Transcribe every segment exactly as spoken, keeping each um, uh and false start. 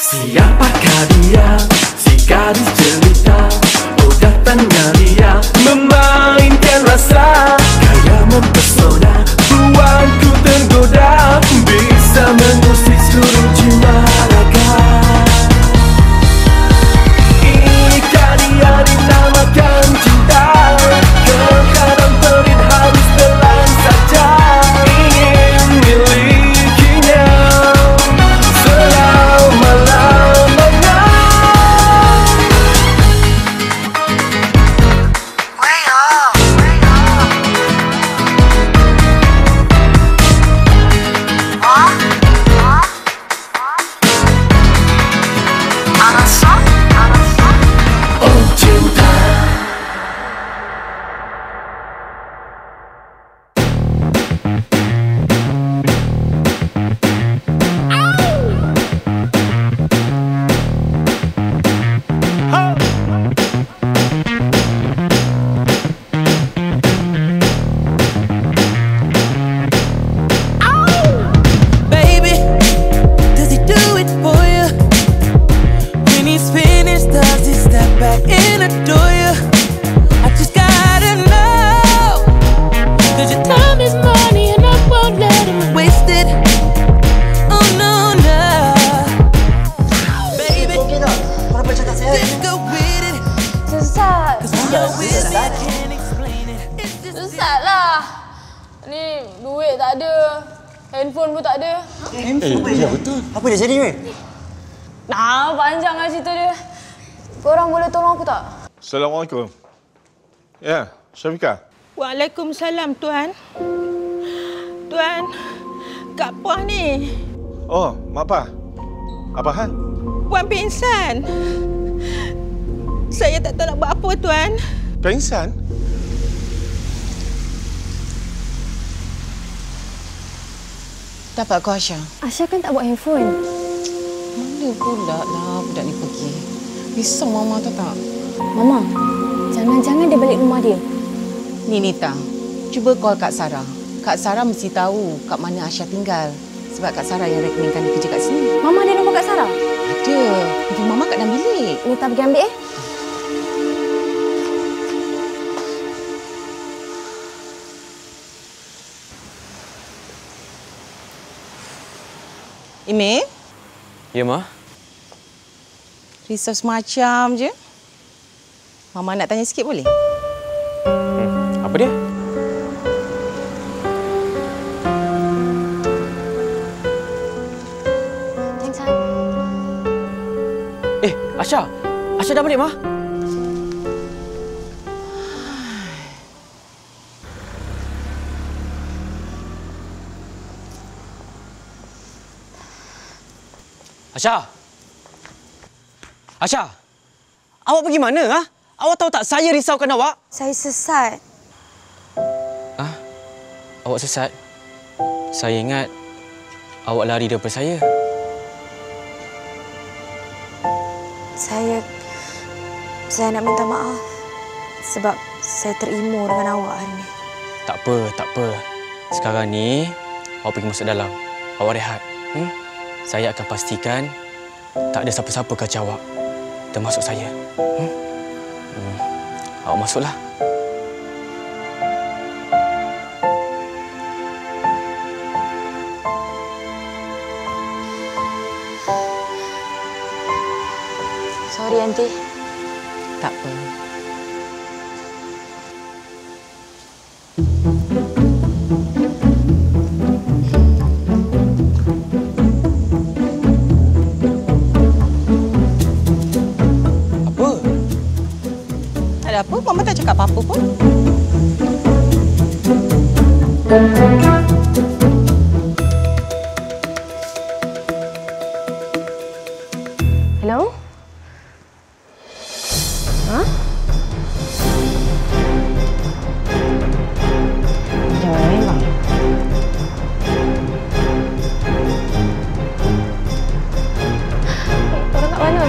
Siapakah dia, si gadis jelita? Oh datangnya dia, memainkan rasa, kaya mempesona, buatku tergoda, bisa mengusik seluruh jiwa raga. Inikah dia dinamakan cinta? Kekadang perit harus telan saja, ingin milikinya selama-lamanya. Oh cinta. Baby, does he do it for you? When he's finished, does he step back and adore you? I just gotta know, 'cause your time is money and I won't let him waste it. Oh no, no. Baby, Okey tak? Kau dapat cakap saya? just go with it. Sesat. 'Cause when you're with me, I can't explain it. It's just Sesat lah. Ni duit tak ada. Handphone pun tak ada. Handphone eh, ya betul. Apa dia jadi weh? Nah, panjang lah cerita dia. Korang boleh tolong aku tak? Assalamualaikum. Ya, Syafiqah. Waalaikumsalam, Tuan. Tuan, Kak Puan ni. Oh, Mak Pah. Apa hal? Puan pingsan. Saya tak tahu nak buat apa, Tuan. Pengsan? Dapat kau Aisyah? Aisyah kan tak buat handphone. Mana pula lah budak ni pergi. Risau Mama tahu tak? Mama, jangan-jangan dia balik rumah dia. Ni Nita, cuba call Kak Sarah. Kak Sarah mesti tahu kat mana Aisyah tinggal. Sebab Kak Sarah yang rekomenkan dia kerja kat sini. Mama ada nombor Kak Sarah? Ada. Ibu Mama kat dalam bilik. Nita pergi ambil eh. Ime, Ya, Ma. risau semacam je. Mama nak tanya sikit boleh? Hmm. Apa dia? Thanks, Han. Eh, Asha. Asha dah balik, Ma. Asha. Asha. Awak pergi mana, ha? Awak tahu tak saya risaukan awak? Saya sesat. Ah, awak sesat. Saya ingat awak lari daripada saya. Saya... Saya nak minta maaf. Sebab saya terimo dengan awak hari ni. Tak apa, tak apa. Sekarang ni, awak pergi masuk dalam. Awak rehat. Hmm? Saya akan pastikan tak ada siapa-siapa kacau awak. Termasuk saya. Hmm? Hmm. Awak masuklah. Sorry, Aunty. Tak apa. Apa? Tak ada apa. Mama tak cakap apa-apa pun. Hello? Hah? Jangan memang. Orang kat mana?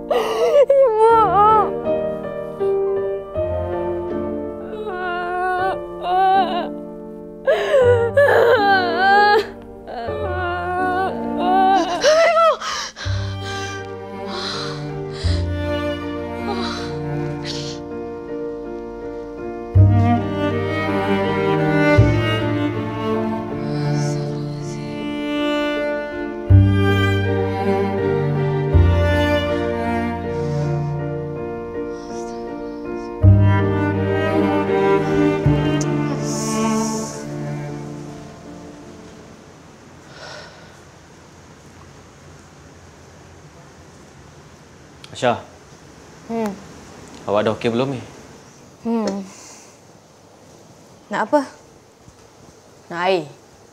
Aisyah. Hmm. Awak dah okey belum ni? Hmm. Nak apa? Nak air.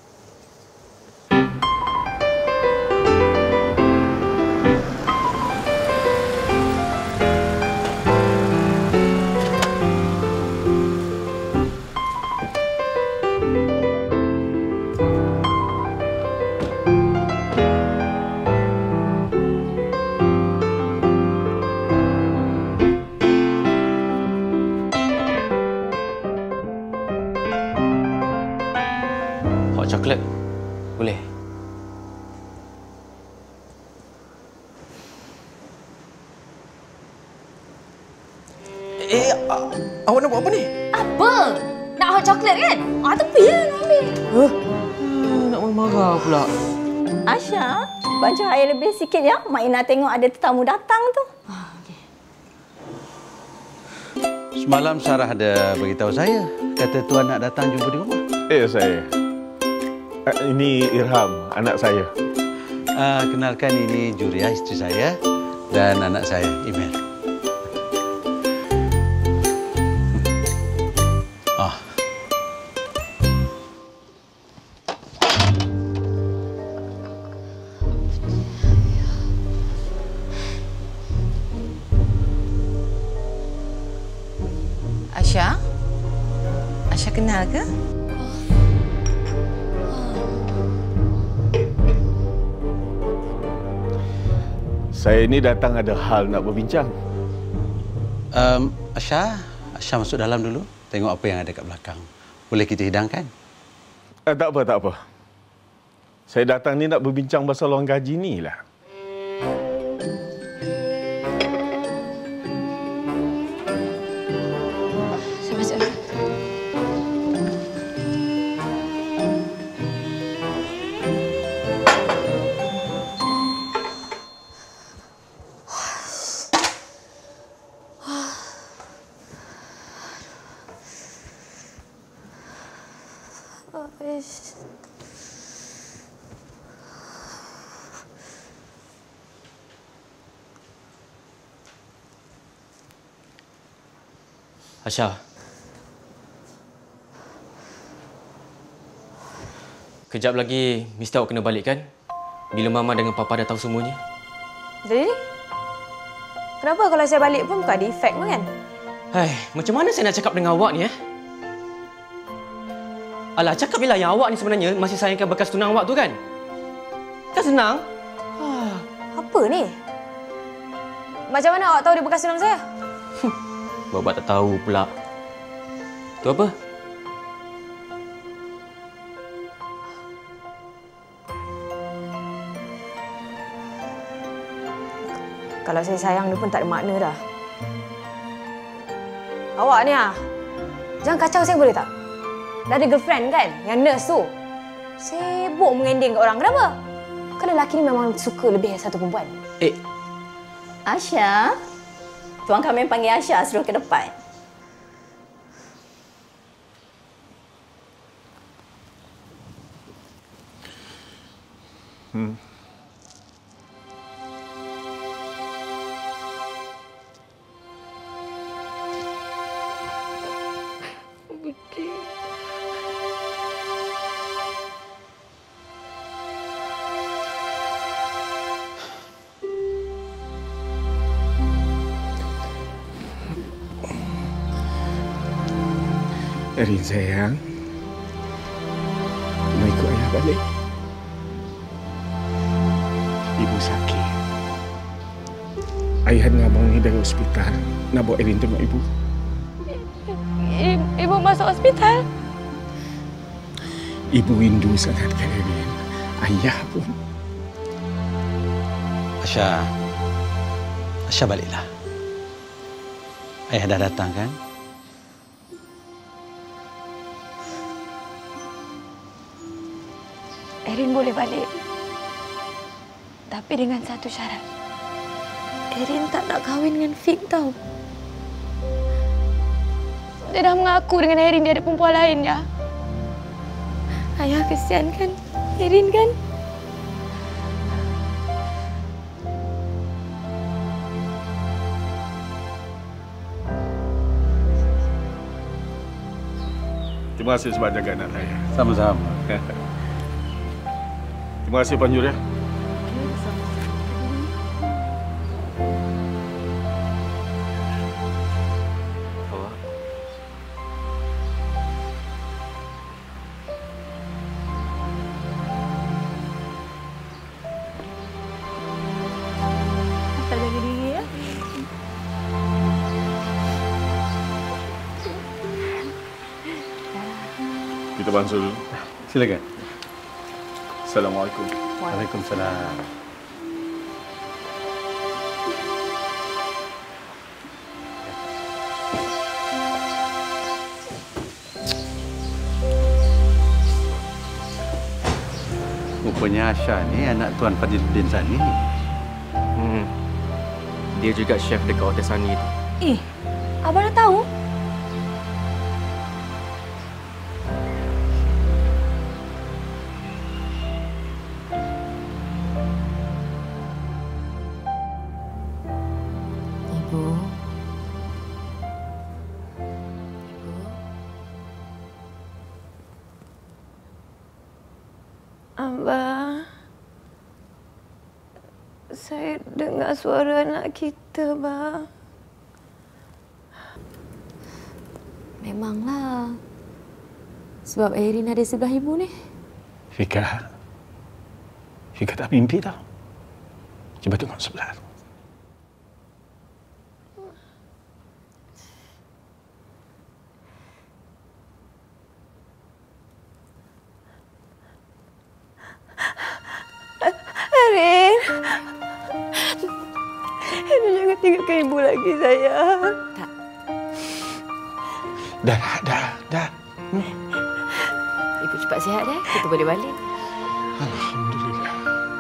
Coklat. Boleh? Eh, awak nak buat apa ni? Apa? Nak hot coklat kan? Ah, tepi lah nak ambil. Huh? Hmm, nak marah pula. Asya, baca air lebih sikit ya. Mak Ina tengok ada tetamu datang tu. Ah, okay. Semalam Sarah ada beritahu saya. Kata tuan nak datang jumpa di rumah. Eh, saya. Ini Irham, anak saya. Uh, kenalkan ini Juria, isteri saya. Dan anak saya, Imel. Ah. Asya? Asya kenal ke? Saya ini datang ada hal nak berbincang. Um, Asya, Asya masuk dalam dulu. Tengok apa yang ada kat belakang. Boleh kita hidangkan? Eh, tak apa, tak apa. Saya datang ni nak berbincang pasal wang gaji ni lah. Saya masuk. Aisyah. Kejap lagi mesti awak kena balik kan? Bila Mama dengan Papa dah tahu semuanya. Jadi, kenapa kalau saya balik pun bukan ada efek pun kan? Hai, macam mana saya nak cakap dengan awak ni eh? Alah, cakap bila yang awak ni sebenarnya masih sayangkan bekas tunang awak tu kan? Kan senang? Apa ni? Macam mana awak tahu dia bekas tunang saya? Bapak tak tahu pula. Tu apa? Kalau saya sayang dia pun tak ada makna dah. Awak ni ah, jangan kacau saya boleh tak? Dah ada girlfriend kan, yang nurse tu. Sibuk mengending kat orang. Kenapa? Kan lelaki ni memang suka lebih dari satu perempuan. Eh. Asya, Tuan kami panggil Asya suruh ke depan. Hmm. Erin sayang, mau ikut ayah balik. Ibu sakit. Ayah dengan abang ni dari hospital nak bawa Erin tengok ibu. I, ibu masuk hospital? Ibu rindu sangat ke Erin. Ayah pun. Asha, Asha baliklah. Ayah dah datang kan? Erin boleh balik. Tapi dengan satu syarat. Erin tak nak kahwin dengan Fik tau. Dia dah mengaku dengan Erin dia ada perempuan lain ya. Ayah kesian kan Erin kan? Terima kasih sebab jaga anak saya. Sama-sama. Terima kasih Panjur ya. Tak jaga diri ya. Kita bangsa dulu. Silakan. Assalamualaikum. Waalaikumsalam. Rupanya Asha ni anak Tuan Fadiluddin Sani. Hmm. Dia juga chef dekat Hotel Sani tu. Eh, abang dah tahu? Ibu. Ibu. Abang, saya dengar suara anak kita, bang. Memanglah. Sebab Erin ada sebelah ibu ni. Fika. Fika tak mimpi tau. Cuba tengok sebelah tu. Erin. Erin jangan tinggalkan ibu lagi, sayang. Tak. Dah, dah, dah. Hmm. Ibu cepat sihat ya. Kita boleh balik. Alhamdulillah.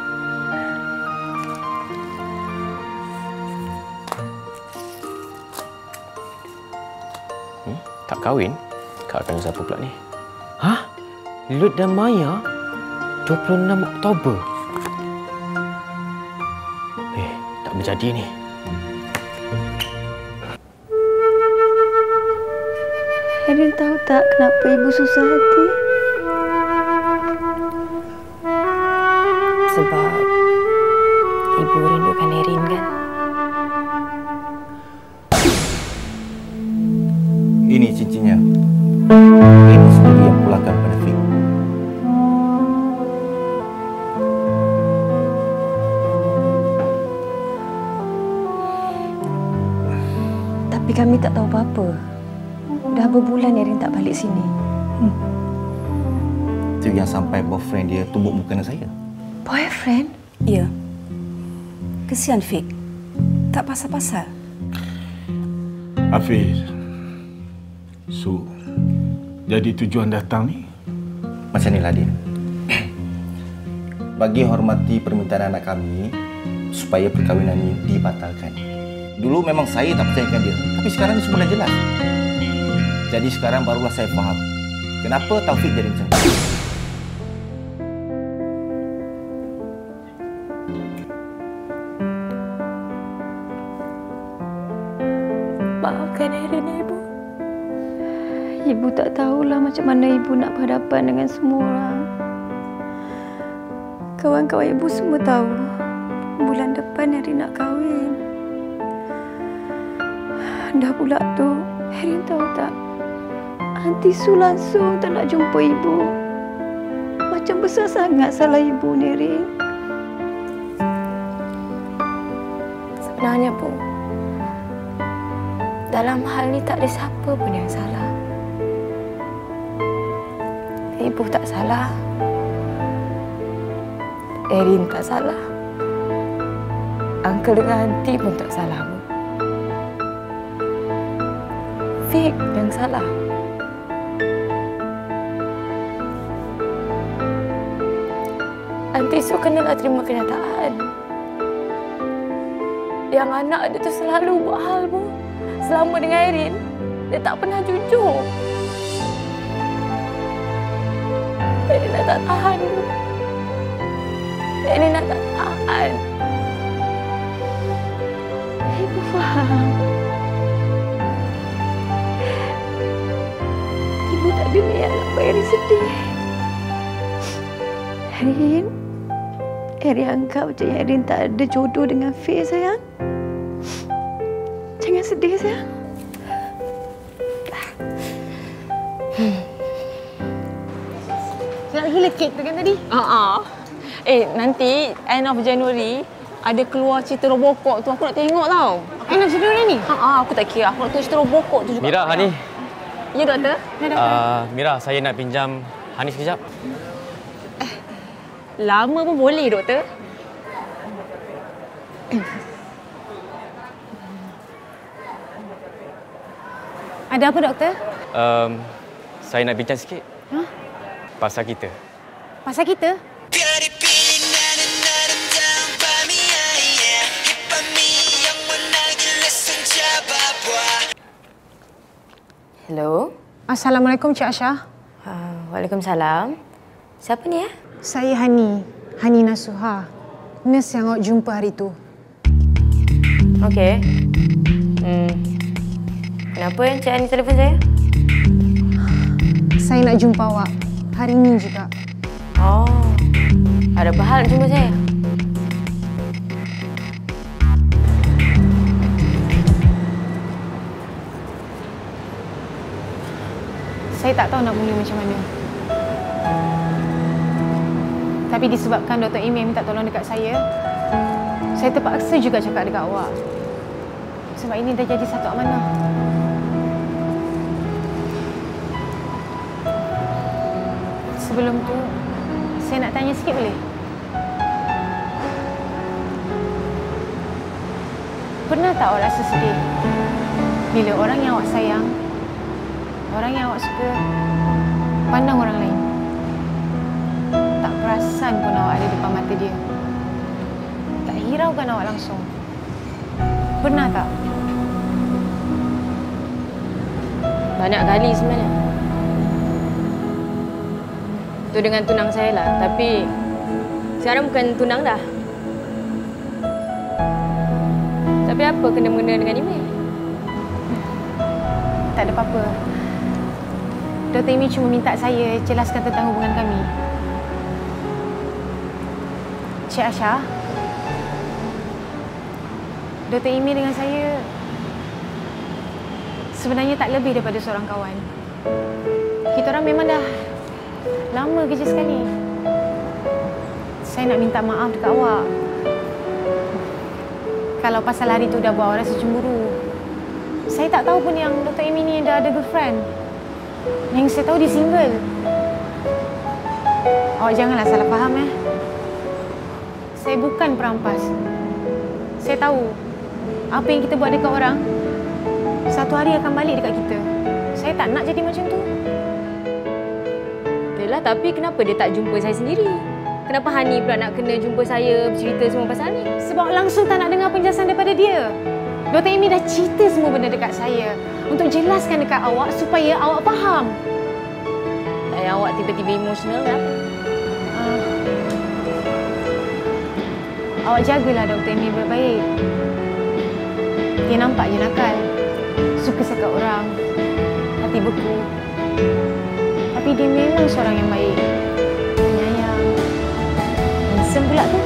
Hmm? Tak kahwin? Kak akan siapa pula ni? Hah? Lut dan Maya? dua puluh enam Oktober. Eh, tak berjadi ni. Erin tahu tak kenapa ibu susah hati? Sebab ibu rindukan Erin kan? Ini cincinnya. Ini sendiri yang pulangkan pada Fik. Tapi kami tak tahu apa-apa. Dah berbulan Erin tak balik sini. Hmm. Itu yang sampai boyfriend dia tumbuk muka dengan saya. Boyfriend? Ya. Kesian Fik. Tak pasal-pasal. Hafiz. Su. Jadi tujuan datang ni? Macam inilah dia. Bagi hormati permintaan anak kami supaya perkahwinan ini dibatalkan. Dulu memang saya tak percayakan dia. Tapi sekarang ni semua dah jelas. Jadi sekarang barulah saya faham kenapa Taufik jadi macam tu. Maafkan Erin, Ibu. Ibu tak tahulah macam mana Ibu nak berhadapan dengan semua orang. Kawan-kawan Ibu semua tahu bulan depan Erin nak kahwin. Dah pula tu, Erin tahu tak? Aunty Su langsung tak nak jumpa Ibu. Macam besar sangat salah Ibu ni, Erin. Sebenarnya pun, dalam hal ni tak ada siapa pun yang salah. Ibu tak salah. Erin tak salah. Uncle dengan aunty pun tak salah pun. Vic yang salah. Aunty Su kenalah terima kenyataan. Yang anak dia tu selalu buat hal bu. Selama dengan Erin, dia tak pernah jujur. Erin dah tak tahan bu. Erin dah tak tahan. Ibu faham. Ibu tak ada niat nak buat Erin sedih. Erin, Erin anggap je Erin tak ada jodoh dengan Faye, sayang. Jangan sedih, sayang. Hmm. Nak gila kek tu kan tadi? Haa. Uh-uh. Eh, nanti end of January ada keluar cerita Robocop tu. Aku nak tengok tau. End of January ni? Haa, uh-uh, aku tak kira. Aku nak tengok cerita Robocop tu juga. Mira, Hani. Ya, doktor? Ya, doktor. Uh, Mira, saya nak pinjam Hani sekejap. Eh, lama pun boleh, doktor. Ada apa, doktor? Um, saya nak bincang sikit. Hah? Pasal kita. Pasal kita? Hello. Assalamualaikum, Cik Asha. Uh, Waalaikumsalam. Siapa ni ya? Saya Hani. Hani Nasuha. Nurse yang awak jumpa hari tu. Okey. Hmm. Kenapa yang Cik Hani telefon saya? Saya nak jumpa awak. Hari ini juga. Oh. Ada apa hal nak jumpa saya? Saya tak tahu nak mula macam mana. Tapi disebabkan Doktor Amy minta tolong dekat saya, saya terpaksa juga cakap dekat awak. Sebab ini dah jadi satu amanah. Sebelum tu, saya nak tanya sikit boleh? Pernah tak awak rasa sedih bila orang yang awak sayang, orang yang awak suka, pandang orang lain? Tak perasan pun awak ada depan mata dia. Tak hiraukan awak langsung. Pernah tak? Banyak kali sebenarnya. Tu dengan tunang saya lah. Tapi sekarang bukan tunang dah. Tapi apa kena-mengena dengan email? Tak ada apa-apa. Doktor Amy cuma minta saya jelaskan tentang hubungan kami. Cik Asha, Doktor Amy dengan saya sebenarnya tak lebih daripada seorang kawan. Kita orang memang dah lama kerja sekali. Saya nak minta maaf dekat awak kalau pasal hari tu dah buat awak rasa cemburu. Saya tak tahu pun yang Doktor Amy ni dah ada girlfriend. Yang saya tahu dia single. Awak janganlah salah faham eh. Saya bukan perampas. Saya tahu apa yang kita buat dekat orang satu hari akan balik dekat kita. Saya tak nak jadi macam tu. Yelah, tapi kenapa dia tak jumpa saya sendiri? Kenapa Hani pula nak kena jumpa saya bercerita semua pasal ni? Sebab langsung tak nak dengar penjelasan daripada dia. Doktor Amy dah cerita semua benda dekat saya untuk jelaskan dekat awak supaya awak faham. Eh, awak tiba-tiba emosional kenapa? Uh, awak jagalah Doktor Amy baik-baik. Dia nampak je nakal. Suka sekat orang. Hati beku. Tapi dia memang seorang yang baik. Penyayang. Handsome pula tu.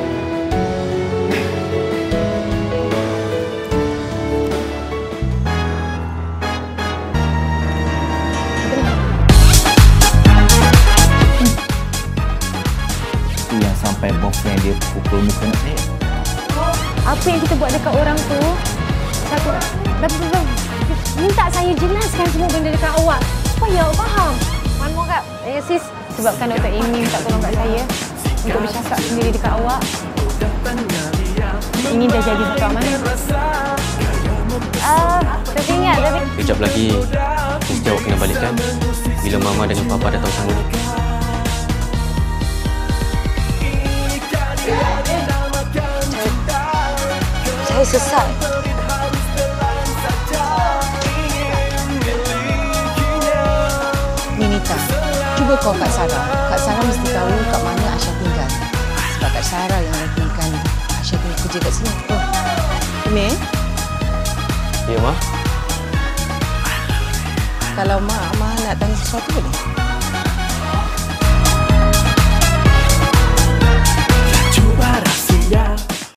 Itu yang sampai boyfriend dia pukul muka anak saya. Apa apa yang kita buat dekat orang tu, satu, betul-betul minta saya jelaskan semua benda dekat awak supaya awak faham. One more kak, eh, sis, sebabkan Doktor Amy minta tolong kat saya untuk bercakap sendiri dekat awak. Ini dah jadi satu amanah. Ah, uh, tapi ingat, tapi... Kejap lagi, mesti awak kena balikkan bila Mama dengan Papa dah tahu semua ni. Saya sesat. Ninita, cuba call Kak Sarah. Kak Sarah mesti tahu kat mana Aisyah tinggal. Sebab Kak Sarah yang rekomendkan Aisyah tinggal kerja kat sini. Oh. Ini eh? Ya, Ma. Kalau Mak, Mak nak tanya sesuatu boleh?